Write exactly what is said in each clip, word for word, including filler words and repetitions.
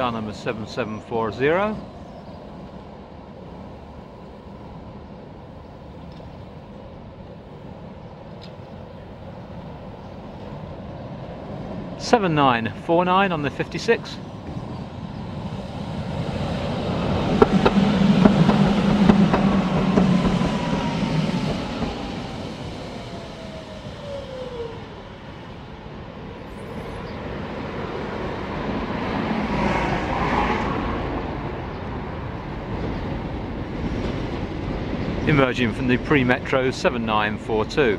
car number seven seven four zero. seven nine four nine on the fifty-six. Emerging from the pre-metro seven nine four two.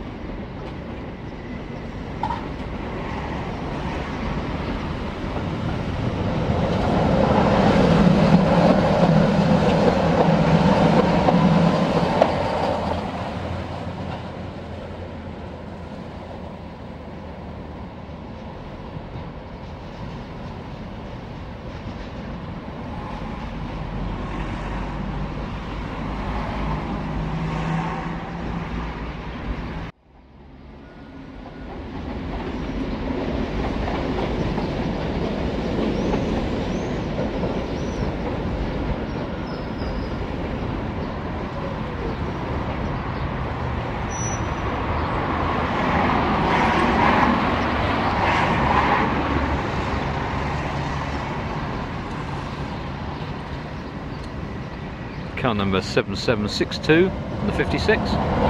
Car number seven seven six two on the fifty-six.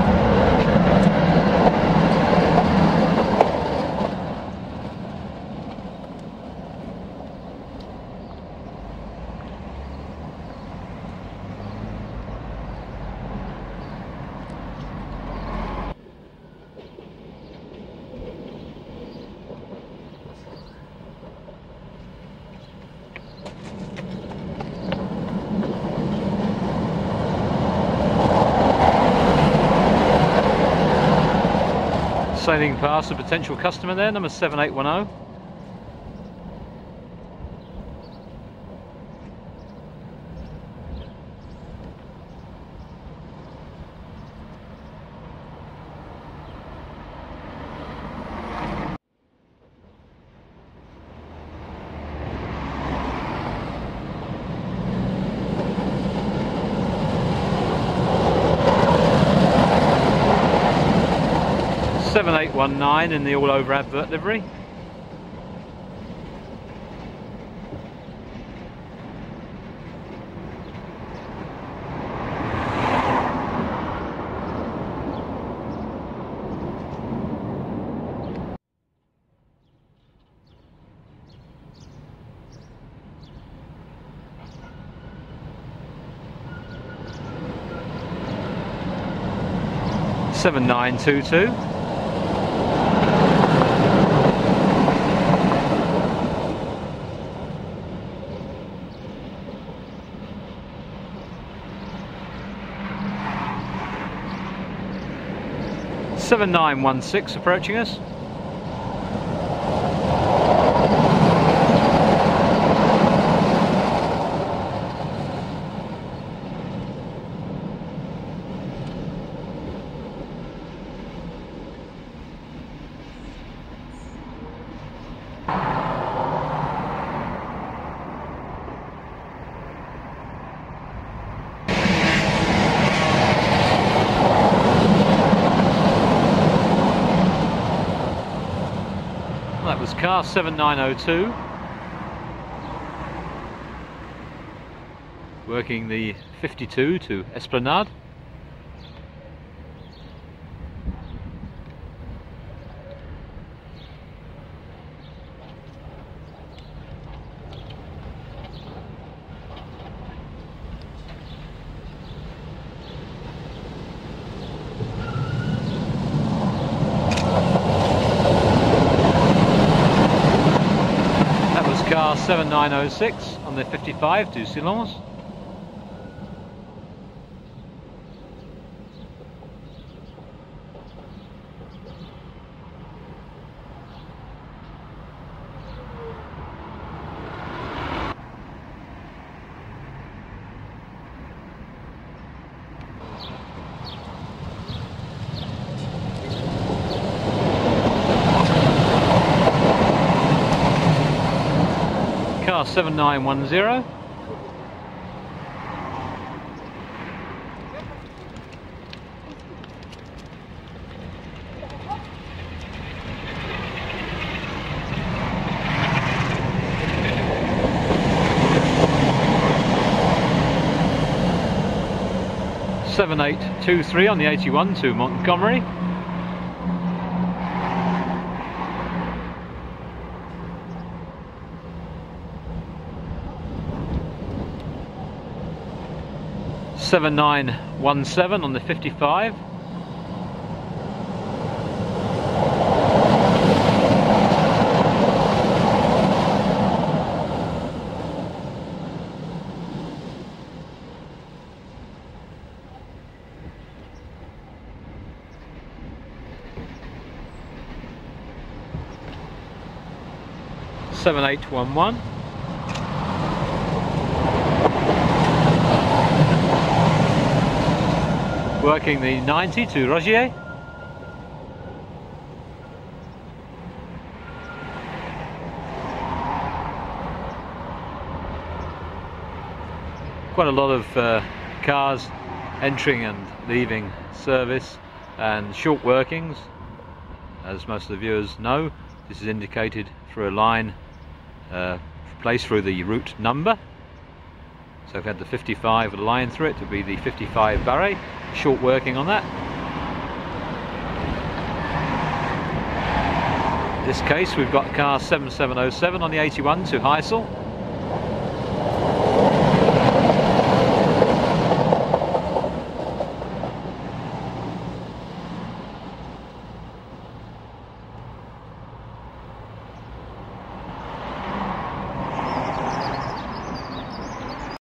Sailing past a potential customer there, number seven eight one zero. seven eight one nine in the all over advert livery. seven nine two two. seven nine one six approaching us. That was car seven nine zero two, working the fifty-two to Esplanade. Car seven nine zero six on the fifty-five to Silence. car seven nine one zero. seven eight two three on the eighty-one to Montgomery. seven nine one seven on the fifty-five. seven eight one one. Working the ninety to Rogier. Quite a lot of uh, cars entering and leaving service, and short workings. As most of the viewers know, this is indicated through a line uh, placed through the route number. So if we had the fifty-five with a line through it, it would be the fifty-five Barret. Short working on that. In this case we've got car seven seven oh seven on the eighty-one to Heysel.